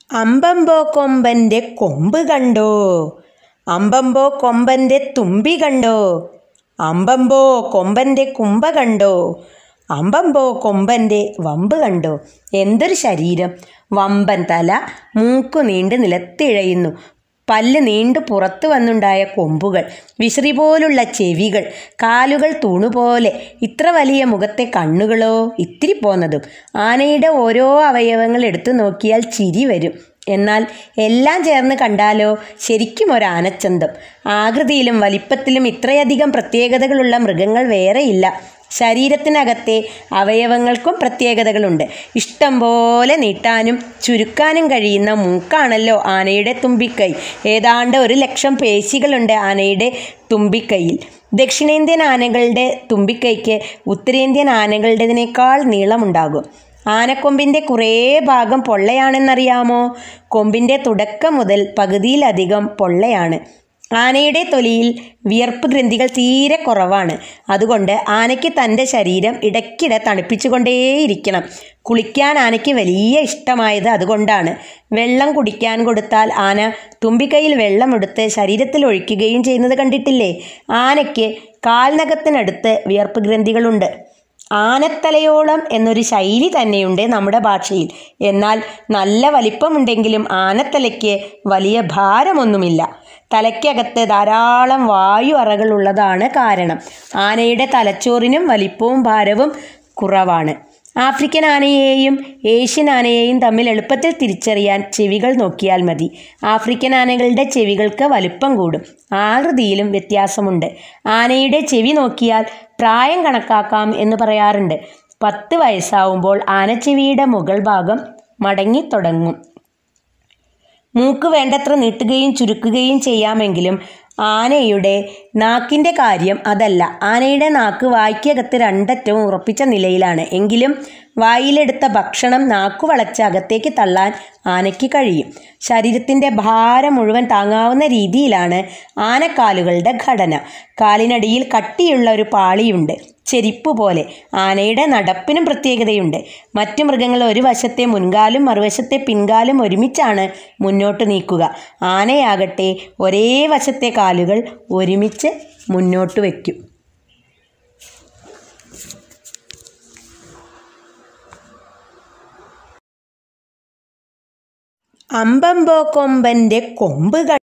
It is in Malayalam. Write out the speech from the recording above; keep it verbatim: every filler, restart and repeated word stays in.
അമ്പമ്പോ കൊമ്പൻ്റെ കൊമ്പ് കണ്ടോ, അമ്പമ്പോ കൊമ്പൻ്റെ തുമ്പി കണ്ടോ, അമ്പമ്പോ കൊമ്പൻ്റെ കുമ്പ കണ്ടോ, അമ്പമ്പോ കൊമ്പൻ്റെ വമ്പ് കണ്ടോ. എന്തൊരു ശരീരം! വമ്പൻ തല, മൂക്കു നീണ്ട് നിലത്തിഴയുന്നു, പല്ല് നീണ്ടു പുറത്തു വന്നുണ്ടായ കൊമ്പുകൾ, വിശറി പോലുള്ള ചെവികൾ, കാലുകൾ തൂണുപോലെ. ഇത്ര വലിയ മുഖത്തെ കണ്ണുകളോ ഇത്തിരി പോന്നതും. ആനയുടെ ഓരോ അവയവങ്ങൾ എടുത്തു നോക്കിയാൽ ചിരി വരും. എന്നാൽ എല്ലാം ചേർന്ന് കണ്ടാലോ ശരിക്കും ഒരാനച്ചന്തം. ആകൃതിയിലും വലിപ്പത്തിലും ഇത്രയധികം പ്രത്യേകതകളുള്ള മൃഗങ്ങൾ വേറെയില്ല. ശരീരത്തിനകത്തെ അവയവങ്ങൾക്കും പ്രത്യേകതകളുണ്ട്. ഇഷ്ടം പോലെ നീട്ടാനും ചുരുക്കാനും കഴിയുന്ന മൂക്കാണല്ലോ ആനയുടെ തുമ്പിക്കൈ. ഏതാണ്ട് ഒരു ലക്ഷം പേശികളുണ്ട് ആനയുടെ തുമ്പിക്കൈയിൽ. ദക്ഷിണേന്ത്യൻ ആനകളുടെ തുമ്പിക്കൈക്ക് ഉത്തരേന്ത്യൻ ആനകളുടേതിനേക്കാൾ നീളമുണ്ടാകും. ആനക്കൊമ്പിൻ്റെ കുറേ ഭാഗം പൊള്ളയാണെന്നറിയാമോ? കൊമ്പിൻ്റെ തുടക്കം മുതൽ പകുതിയിലധികം പൊള്ളയാണ്. ആനയുടെ തൊലിയിൽ വിയർപ്പ് ഗ്രന്ഥികൾ തീരെ കുറവാണ്. അതുകൊണ്ട് ആനയ്ക്ക് തൻ്റെ ശരീരം ഇടയ്ക്കിടെ തണുപ്പിച്ചുകൊണ്ടേയിരിക്കണം. കുളിക്കാൻ ആനയ്ക്ക് വലിയ ഇഷ്ടമായത് അതുകൊണ്ടാണ്. വെള്ളം കുടിക്കാൻ കൊടുത്താൽ ആന തുമ്പിക്കൈയിൽ വെള്ളമെടുത്ത് ശരീരത്തിൽ ഒഴിക്കുകയും ചെയ്യുന്നത് കണ്ടിട്ടില്ലേ? ആനയ്ക്ക് കാൽനഖത്തിനടുത്ത് വിയർപ്പ് ഗ്രന്ഥികളുണ്ട്. ആനത്തലയോളം എന്നൊരു ശൈലി തന്നെയുണ്ട് നമ്മുടെ ഭാഷയിൽ. എന്നാൽ നല്ല വലിപ്പമുണ്ടെങ്കിലും ആനത്തലയ്ക്ക് വലിയ ഭാരമൊന്നുമില്ല. തലയ്ക്കകത്ത് ധാരാളം വായു അറകളുള്ളതാണ് കാരണം. ആനയുടെ തലച്ചോറിനും വലിപ്പവും ഭാരവും കുറവാണ്. ആഫ്രിക്കൻ ആനയെയും ഏഷ്യൻ ആനയെയും തമ്മിൽ എളുപ്പത്തിൽ തിരിച്ചറിയാൻ ചെവികൾ നോക്കിയാൽ മതി. ആഫ്രിക്കൻ ആനകളുടെ ചെവികൾക്ക് വലിപ്പം കൂടും, ആകൃതിയിലും വ്യത്യാസമുണ്ട്. ആനയുടെ ചെവി നോക്കിയാൽ പ്രായം കണക്കാക്കാം എന്ന് പറയാറുണ്ട്. പത്ത് വയസ്സാവുമ്പോൾ ആനച്ചെവിയുടെ മുകൾ ഭാഗം മടങ്ങിത്തുടങ്ങും. മൂക്ക് വേണ്ടത്ര നീട്ടുകയും ചുരുക്കുകയും ചെയ്യാമെങ്കിലും ആനയുടെ നാക്കിൻ്റെ കാര്യം അതല്ല. ആനയുടെ നാക്ക് വായ്ക്കകത്ത് രണ്ടറ്റവും ഉറപ്പിച്ച നിലയിലാണ്. എങ്കിലും വായിലെടുത്ത ഭക്ഷണം നാക്കു വളച്ച് അകത്തേക്ക് തള്ളാൻ ആനയ്ക്ക് കഴിയും. ശരീരത്തിൻ്റെ ഭാരം മുഴുവൻ താങ്ങാവുന്ന രീതിയിലാണ് ആനക്കാലുകളുടെ ഘടന. കാലിനടിയിൽ കട്ടിയുള്ള ഒരു പാളിയുണ്ട്, ചെരിപ്പ് പോലെ. ആനയുടെ നടപ്പിനും പ്രത്യേകതയുണ്ട്. മറ്റു മൃഗങ്ങൾ ഒരു വശത്തെ മുൻകാലും മറുവശത്തെ പിൻകാലും ഒരുമിച്ചാണ് മുന്നോട്ട് നീക്കുക. ആനയാകട്ടെ ഒരേ വശത്തെ കാലുകൾ ഒരുമിച്ച് മുന്നോട്ട് വയ്ക്കും. അമ്പമ്പോ കൊമ്പൻ്റെ കൊമ്പ്